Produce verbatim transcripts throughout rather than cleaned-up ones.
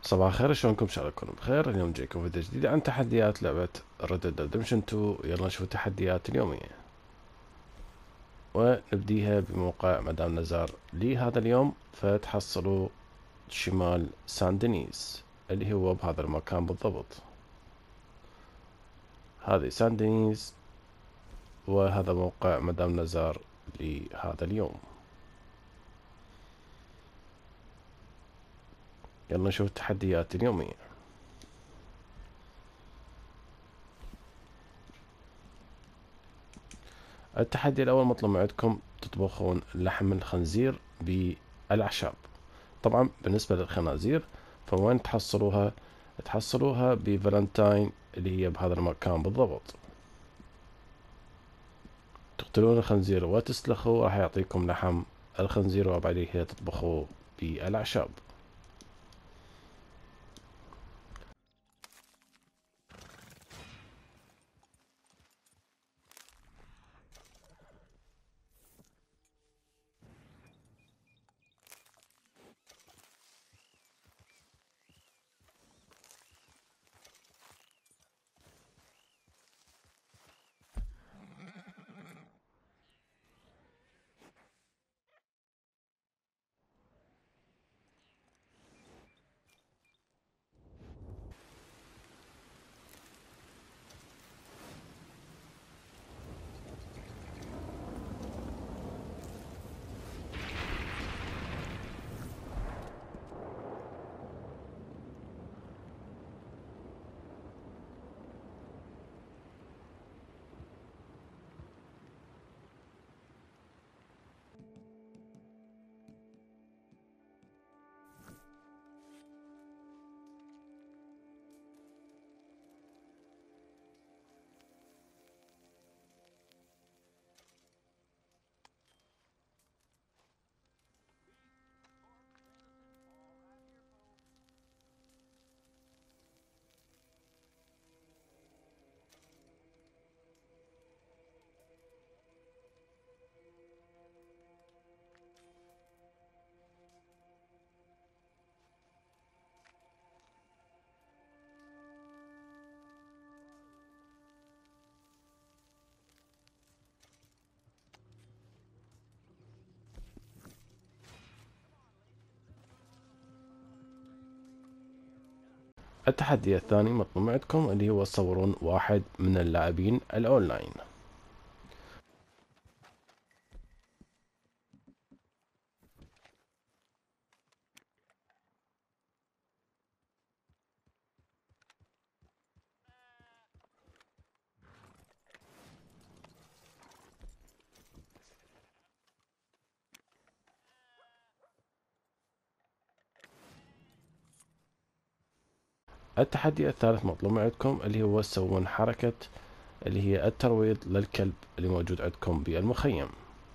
صباح الخير، شلونكم؟ شاء الله تكونوا بخير. اليوم جايكم فيديو جديد عن تحديات لعبة Red Dead Redemption تو. يلا نشوف التحديات اليومية، ونبديها بموقع مدام نزار لهذا اليوم. فتحصلوا شمال سان دينيز اللي هو بهذا المكان بالضبط. هذه سان دينيز، وهذا موقع مدام نزار لهذا اليوم. يلا نشوف التحديات اليومية. التحدي الأول مطلوب عندكم تطبخون لحم الخنزير بالأعشاب. طبعا بالنسبة للخنازير فوين تحصلوها؟ تحصلوها بفالنتاين اللي هي بهذا المكان بالضبط. تقتلون الخنزير وتسلخوه، راح يعطيكم لحم الخنزير وبعدها تطبخوه بالأعشاب. التحدي الثاني مطلوب عندكم اللي هو تصورون واحد من اللاعبين الأونلاين. التحدي الثالث مطلوب عندكم اللي هو تسوون حركة اللي هي الترويض للكلب اللي موجود عندكم بالمخيم.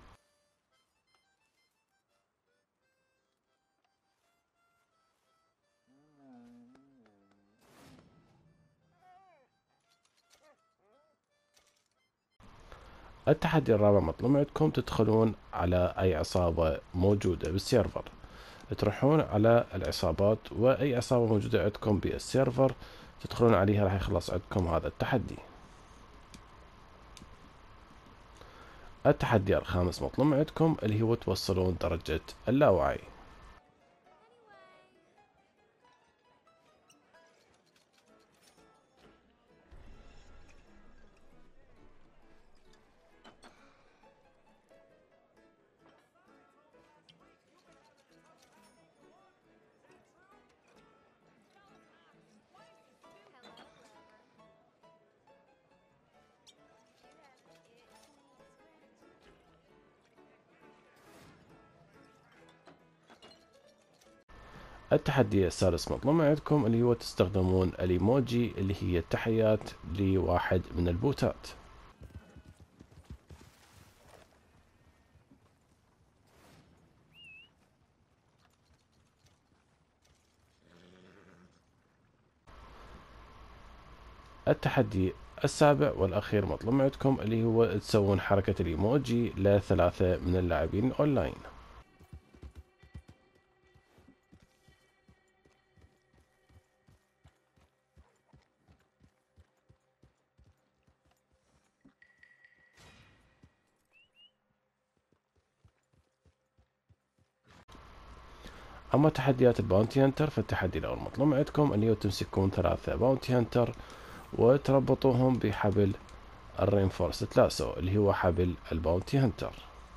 التحدي الرابع مطلوب عندكم تدخلون على أي عصابة موجودة بالسيرفر، تروحون على العصابات وأي عصابة موجودة عندكم بالسيرفر تدخلون عليها، راح يخلص عندكم هذا التحدي. التحدي الخامس مطلوب عندكم اللي هو توصلون درجة اللاوعي. التحدي السادس مطلوب عندكم اللي هو تستخدمون الايموجي اللي هي التحيات لواحد من البوتات. التحدي السابع والأخير مطلوب عندكم اللي هو تسوون حركة الإيموجي لثلاثة من اللاعبين أونلاين. اما تحديات الباونتي هانتر، فالتحدي الاول مطلوب عندكم اللي هو تمسكون ثلاثة باونتي هانتر وتربطوهم بحبل الرينفورست لاسو اللي هو حبل الباونتي هانتر.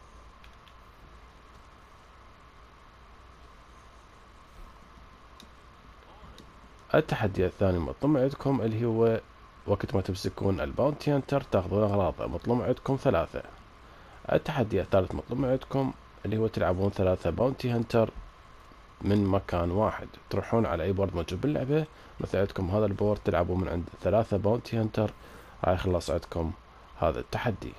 التحدي الثاني مطلوب عندكم اللي هو وقت ما تمسكون الباونتي هانتر تاخذون اغراضه، مطلوب عندكم ثلاثة. التحدي الثالث مطلوب عندكم اللي هو تلعبون ثلاثة باونتي هانتر من مكان واحد، تروحون على اي بورد موجود باللعبة، مثل عندكم هذا البورد تلعبون من عند ثلاثة باونتي هانتر، راح يخلص عندكم هذا التحدي.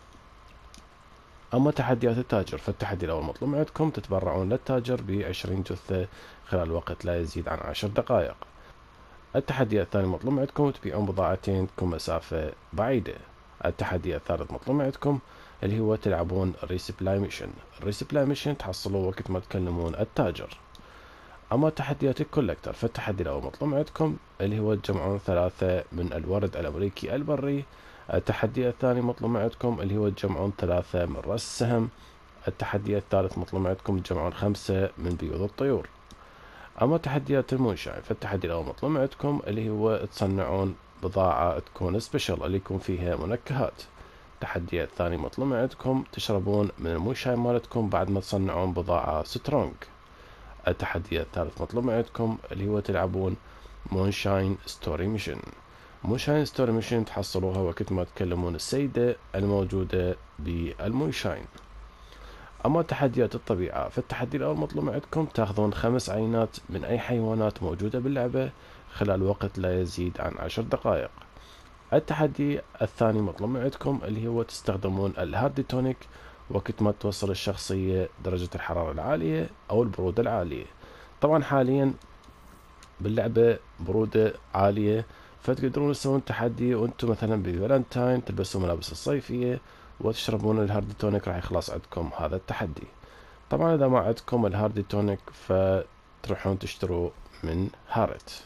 اما تحديات التاجر، فالتحدي الاول مطلوب عندكم تتبرعون للتاجر بعشرين جثة خلال وقت لا يزيد عن عشر دقائق. التحدي الثاني مطلوب عندكم تبيعون بضاعتين تكون مسافة بعيدة. التحدي الثالث مطلوب عندكم اللي هو تلعبون ريسبلاي ميشن. الريسبلاي ميشن تحصلوه وقت ما تكلمون التاجر. اما تحديات الكولكتر، فالتحدي الاول مطلوب عندكم اللي هو تجمعون ثلاثة من الورد الامريكي البري. التحدي الثاني مطلوب عندكم اللي هو تجمعون ثلاثة من رأس السهم. التحدي الثالث مطلوب عندكم تجمعون خمسة من بيوض الطيور. اما تحديات المنشأ، فالتحدي الاول مطلوب عندكم اللي هو تصنعون بضاعة تكون سبيشل اللي يكون فيها منكهات. التحدي الثاني مطلوب عندكم تشربون من المنشأ مالتكم بعد ما تصنعون بضاعة سترونج. التحدي الثالث مطلوب عندكم اللي هو تلعبون مونشاين ستوري ميشن. مونشاين ستوري ميشن تحصلوها وقت ما تكلمون السيدة الموجودة بالمونشاين. اما تحديات الطبيعة، فالتحدي الاول مطلوب عندكم تاخذون خمس عينات من اي حيوانات موجودة باللعبة خلال وقت لا يزيد عن عشر دقائق. التحدي الثاني مطلوب عندكم اللي هو تستخدمون الهارد تونيك وقت ما توصل الشخصية درجة الحرارة العالية او البرودة العالية. طبعا حاليا باللعبة برودة عالية، فتقدرون تسوون تحدي وانتم مثلا بفالنتاين تلبسون ملابس الصيفية وتشربون الهارد تونيك، راح يخلص عندكم هذا التحدي. طبعا اذا ما عندكم الهارد تونيك فتروحون تشتروا من هارت.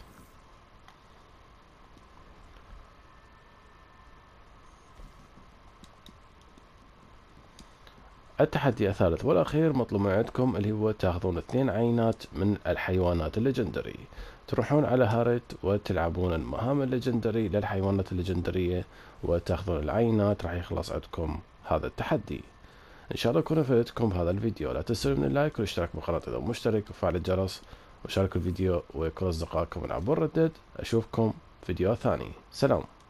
التحدي الثالث والاخير مطلوب عندكم اللي هو تاخذون اثنين عينات من الحيوانات الليجندري، تروحون على هارت وتلعبون المهام الليجندري للحيوانات الليجندرية وتاخذون العينات، راح يخلص عندكم هذا التحدي. ان شاء الله يكون فادتكم بهذا الفيديو، لا تنسوا من اللايك والاشتراك بالقناة اذا مشترك وفعل الجرس وشاركوا الفيديو وكل اصدقائكم من عبور ردد. اشوفكم فيديو ثاني، سلام.